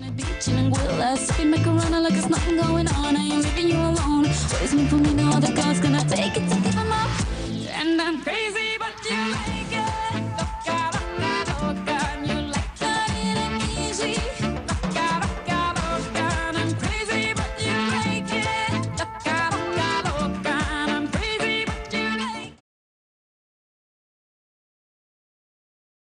Beach in Anguilla, sipping macarona like there's nothing going on. I ain't leaving you alone. Waiting for me